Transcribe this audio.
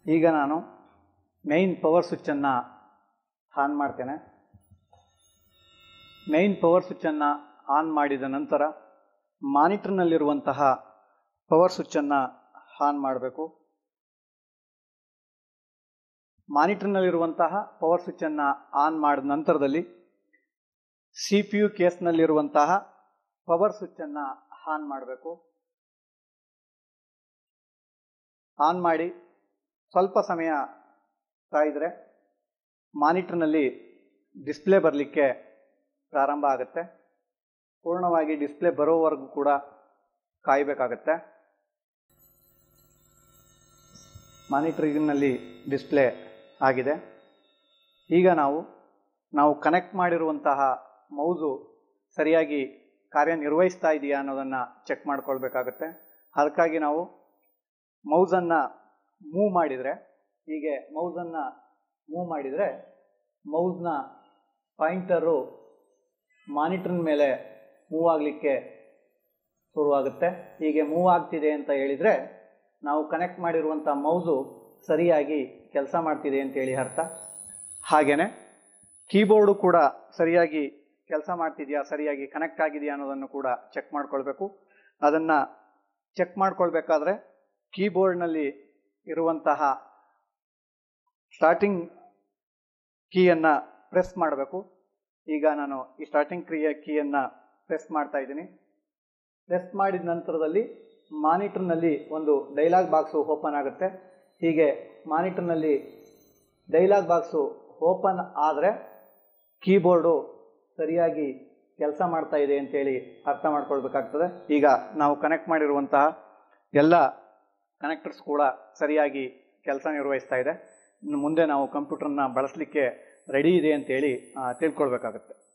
ಈಗ ನಾನು main power ಸ್ವಿಚ್ಚನ್ನು ಆನ್ ಮಾಡ್ತೇನೆ. ಮೇನ್ ಪವರ್ ಸ್ವಿಚ್ಚನ್ನು ಆನ್ ಮಾಡಿದ ನಂತರ ಮಾನಿಟರ್ನಲ್ಲಿರುವಂತಹ ಪವರ್ ಸ್ವಿಚ್ಚನ್ನು ಆನ್ ಮಾಡಬೇಕು. ಮಾನಿಟರ್ನಲ್ಲಿರುವಂತಹ ಪವರ್ ಸ್ವಿಚ್ಚನ್ನು ಆನ್ ಮಾಡಿದ ನಂತರದಲ್ಲಿ CPU ಕೇಸ್ನಲ್ಲಿರುವಂತಹ ಪವರ್ ಸ್ವಿಚ್ಚನ್ನು ಆನ್ ಮಾಡಬೇಕು. ಆನ್ ಮಾಡಿ ಸ್ವಲ್ಪ ಸಮಯ ಕಾಯಿದರೆ ಮಾನಿಟರ್ನಲ್ಲಿ ಡಿಸ್ಪ್ಲೇ ಬರಲಿಕ್ಕೆ ಪ್ರಾರಂಭ ಆಗುತ್ತೆ. ಪೂರ್ಣವಾಗಿ ಡಿಸ್ಪ್ಲೇ ಬರೋವರೆಗೂ ಕೂಡ ಕಾಯಬೇಕಾಗತ್ತೆ. ಮಾನಿಟರ್ನಲ್ಲಿ ಡಿಸ್ಪ್ಲೇ ಆಗಿದೆ. ಈಗ ನಾವು ಕನೆಕ್ಟ್ ಮಾಡಿರುವಂತಹ ಮೌಸು ಸರಿಯಾಗಿ ಕಾರ್ಯನಿರ್ವಹಿಸ್ತಾ ಇದೆಯಾ ಅನ್ನೋದನ್ನು ಚೆಕ್ ಮಾಡ್ಕೊಳ್ಬೇಕಾಗತ್ತೆ. ಅದಕ್ಕಾಗಿ ನಾವು ಮೌಸನ್ನು ಮೂವ್ ಮಾಡಿದರೆ, ಹೀಗೆ ಮೌಸನ್ನು ಮೂವ್ ಮಾಡಿದರೆ ಮೌಸ್ನ ಪಾಯಿಂಟರು ಮಾನಿಟರ್ನ ಮೇಲೆ ಮೂವ್ ಆಗಲಿಕ್ಕೆ ಶುರುವಾಗುತ್ತೆ. ಹೀಗೆ ಮೂವ್ ಆಗ್ತಿದೆ ಅಂತ ಹೇಳಿದರೆ ನಾವು ಕನೆಕ್ಟ್ ಮಾಡಿರುವಂಥ ಮೌಸು ಸರಿಯಾಗಿ ಕೆಲಸ ಮಾಡ್ತಿದೆ ಅಂತೇಳಿ ಅರ್ಥ. ಹಾಗೆಯೇ ಕೀಬೋರ್ಡು ಕೂಡ ಸರಿಯಾಗಿ ಕೆಲಸ ಮಾಡ್ತಿದೆಯಾ, ಸರಿಯಾಗಿ ಕನೆಕ್ಟ್ ಆಗಿದೆಯಾ ಅನ್ನೋದನ್ನು ಕೂಡ ಚೆಕ್ ಮಾಡ್ಕೊಳ್ಬೇಕು. ಅದನ್ನು ಚೆಕ್ ಮಾಡ್ಕೊಳ್ಬೇಕಾದ್ರೆ ಕೀಬೋರ್ಡ್ನಲ್ಲಿ ಇರುವಂತಹ ಸ್ಟಾರ್ಟಿಂಗ್ ಕೀಯನ್ನು ಪ್ರೆಸ್ ಮಾಡಬೇಕು. ಈಗ ನಾನು ಈ ಸ್ಟಾರ್ಟಿಂಗ್ ಕೀಯನ್ನು ಪ್ರೆಸ್ ಮಾಡ್ತಾ ಇದ್ದೀನಿ. ಪ್ರೆಸ್ ಮಾಡಿದ ನಂತರದಲ್ಲಿ ಮಾನಿಟರ್ನಲ್ಲಿ ಒಂದು ಡೈಲಾಗ್ ಬಾಕ್ಸು ಓಪನ್ ಆಗುತ್ತೆ. ಹೀಗೆ ಮಾನಿಟರ್ನಲ್ಲಿ ಡೈಲಾಗ್ ಬಾಕ್ಸು ಓಪನ್ ಆದರೆ ಕೀಬೋರ್ಡು ಸರಿಯಾಗಿ ಕೆಲಸ ಮಾಡ್ತಾ ಇದೆ ಅಂತೇಳಿ ಅರ್ಥ ಮಾಡ್ಕೊಳ್ಬೇಕಾಗ್ತದೆ. ಈಗ ನಾವು ಕನೆಕ್ಟ್ ಮಾಡಿರುವಂತಹ ಎಲ್ಲ ಕನೆಕ್ಟರ್ಸ್ ಕೂಡ ಸರಿಯಾಗಿ ಕೆಲಸ ನಿರ್ವಹಿಸ್ತಾ ಇದೆ. ಇನ್ನು ಮುಂದೆ ನಾವು ಕಂಪ್ಯೂಟರ್ನ ಬಳಸಲಿಕ್ಕೆ ರೆಡಿ ಇದೆ ಅಂತೇಳಿ ತಿಳ್ಕೊಳ್ಬೇಕಾಗುತ್ತೆ.